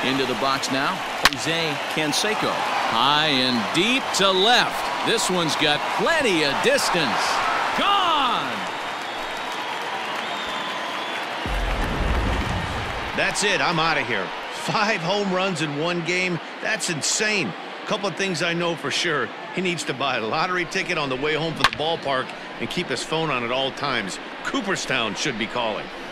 Into the box now, Jose Canseco. High and deep to left. This one's got plenty of distance. Gone! That's it. I'm out of here. 5 home runs in one game. That's insane. A couple of things I know for sure. He needs to buy a lottery ticket on the way home from the ballpark and keep his phone on at all times. Cooperstown should be calling.